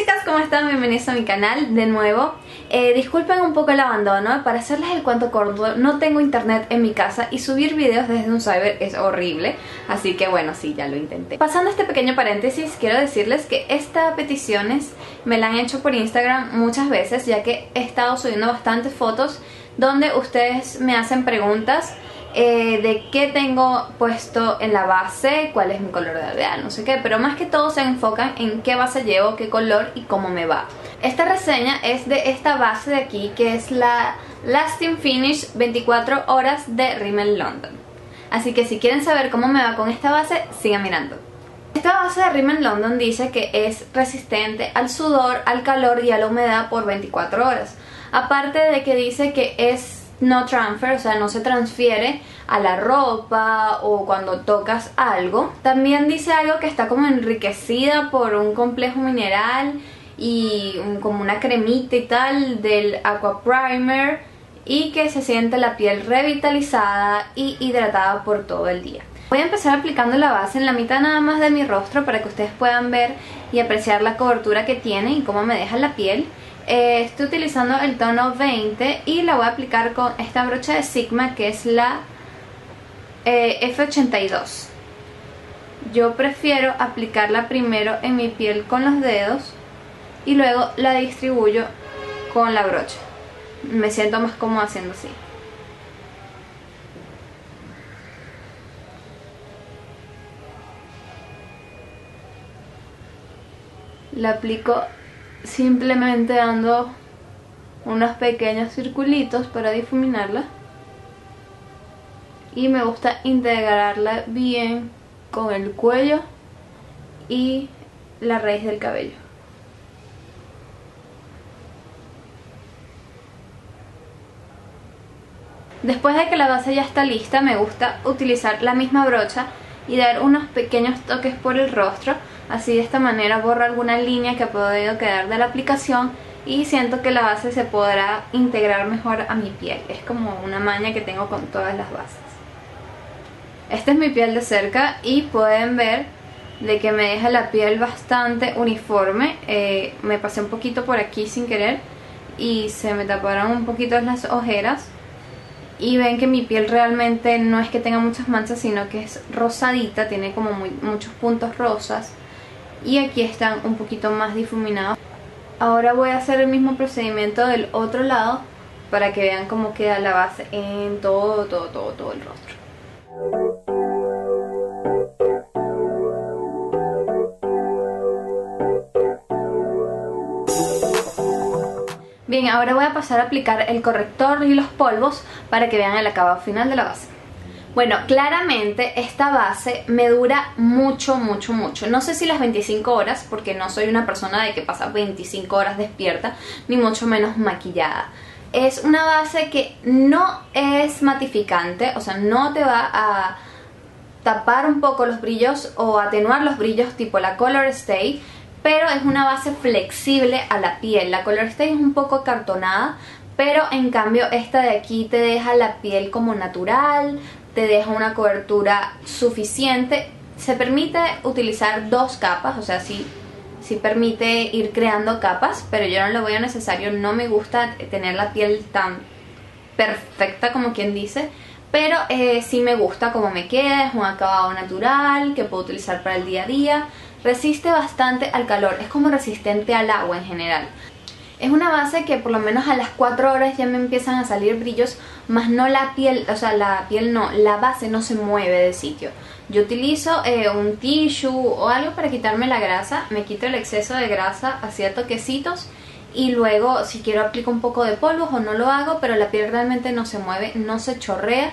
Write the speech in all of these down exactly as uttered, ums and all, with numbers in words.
chicas, ¿cómo están? Bienvenidos a mi canal de nuevo. eh, Disculpen un poco el abandono. Para hacerles el cuento corto, no tengo internet en mi casa y subir videos desde un cyber es horrible. Así que bueno, sí, ya lo intenté. Pasando este pequeño paréntesis, quiero decirles que estas peticiones me la han hecho por Instagram muchas veces, ya que he estado subiendo bastantes fotos donde ustedes me hacen preguntas Eh, de qué tengo puesto en la base, cuál es mi color de alvear, no sé qué, pero más que todo se enfocan en qué base llevo, qué color y cómo me va. Esta reseña es de esta base de aquí, que es la Lasting Finish veinticuatro horas de Rimmel London. Así que si quieren saber cómo me va con esta base, sigan mirando. Esta base de Rimmel London dice que es resistente al sudor, al calor y a la humedad por veinticuatro horas. Aparte de que dice que es no transfer, o sea, no se transfiere a la ropa o cuando tocas algo. También dice algo que está como enriquecida por un complejo mineral y un, como una cremita y tal del Aqua Primer, y que se siente la piel revitalizada y hidratada por todo el día. Voy a empezar aplicando la base en la mitad nada más de mi rostro para que ustedes puedan ver y apreciar la cobertura que tiene y cómo me deja la piel. Eh, estoy utilizando el tono veinte y la voy a aplicar con esta brocha de Sigma, que es la eh, F ochenta y dos. Yo prefiero aplicarla primero en mi piel con los dedos y luego la distribuyo con la brocha. Me siento más cómoda haciendo así. La aplico simplemente dando unos pequeños circulitos para difuminarla, y me gusta integrarla bien con el cuello y la raíz del cabello. Después de que la base ya está lista, me gusta utilizar la misma brocha y dar unos pequeños toques por el rostro. Así, de esta manera borro alguna línea que ha podido quedar de la aplicación y siento que la base se podrá integrar mejor a mi piel. Es como una maña que tengo con todas las bases. Esta es mi piel de cerca y pueden ver de que me deja la piel bastante uniforme. Eh, me pasé un poquito por aquí sin querer y se me taparon un poquito las ojeras. Y ven que mi piel realmente no es que tenga muchas manchas, sino que es rosadita, tiene como muy, muchos puntos rosas. Y aquí están un poquito más difuminados. Ahora voy a hacer el mismo procedimiento del otro lado para que vean cómo queda la base en todo, todo, todo, todo el rostro. Bien, ahora voy a pasar a aplicar el corrector y los polvos para que vean el acabado final de la base. Bueno, claramente esta base me dura mucho, mucho, mucho. No sé si las veinticinco horas, porque no soy una persona de que pasa veinticinco horas despierta, ni mucho menos maquillada. Es una base que no es matificante, o sea, no te va a tapar un poco los brillos o atenuar los brillos tipo la Color Stay, pero es una base flexible a la piel. La Color Stay es un poco acartonada, pero en cambio esta de aquí te deja la piel como natural, te deja una cobertura suficiente. Se permite utilizar dos capas, o sea, sí, sí permite ir creando capas, pero yo no lo veo necesario. No me gusta tener la piel tan perfecta como quien dice, pero eh, sí me gusta cómo me queda. Es un acabado natural que puedo utilizar para el día a día. Resiste bastante al calor, es como resistente al agua en general. Es una base que por lo menos a las cuatro horas ya me empiezan a salir brillos, más no la piel, o sea, la piel no, la base no se mueve de sitio. Yo utilizo eh, un tissue o algo para quitarme la grasa, me quito el exceso de grasa, hacía toquecitos, y luego si quiero aplico un poco de polvo o no lo hago, pero la piel realmente no se mueve, no se chorrea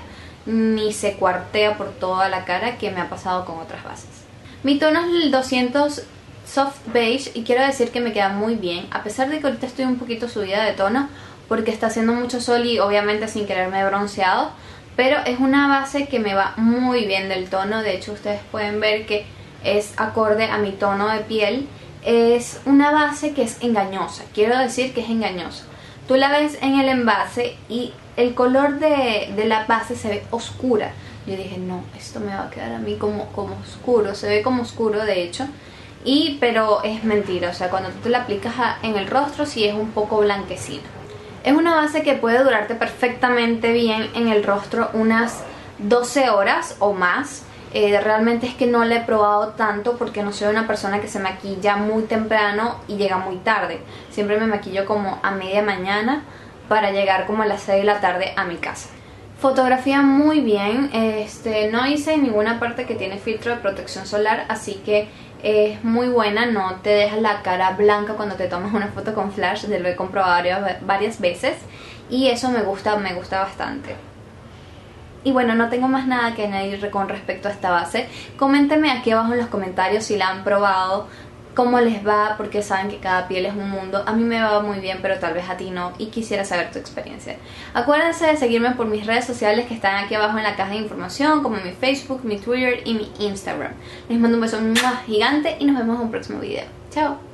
ni se cuartea por toda la cara, que me ha pasado con otras bases. Mi tono es el doscientos Soft Beige y quiero decir que me queda muy bien, a pesar de que ahorita estoy un poquito subida de tono porque está haciendo mucho sol y obviamente sin querer me he bronceado, pero es una base que me va muy bien del tono. De hecho, ustedes pueden ver que es acorde a mi tono de piel. Es una base que es engañosa, quiero decir que es engañosa. Tú la ves en el envase y el color de, de la base se ve oscura. Yo dije, no, esto me va a quedar a mí como, como oscuro, se ve como oscuro de hecho. y pero es mentira, o sea, cuando tú te la aplicas a, en el rostro sí es un poco blanquecina. Es una base que puede durarte perfectamente bien en el rostro unas doce horas o más. Eh, realmente es que no la he probado tanto porque no soy una persona que se maquilla muy temprano y llega muy tarde. Siempre me maquillo como a media mañana para llegar como a las seis de la tarde a mi casa. Fotografía muy bien, este, no hice ninguna parte que tiene filtro de protección solar, así que es muy buena, no te deja la cara blanca cuando te tomas una foto con flash, lo he comprobado varias, varias veces y eso me gusta, me gusta bastante. Y bueno, no tengo más nada que añadir con respecto a esta base. Coméntenme aquí abajo en los comentarios si la han probado, cómo les va, porque saben que cada piel es un mundo. A mí me va muy bien, pero tal vez a ti no, y quisiera saber tu experiencia. Acuérdense de seguirme por mis redes sociales que están aquí abajo en la caja de información, como mi Facebook, mi Twitter y mi Instagram. Les mando un beso gigante y nos vemos en un próximo video. Chao.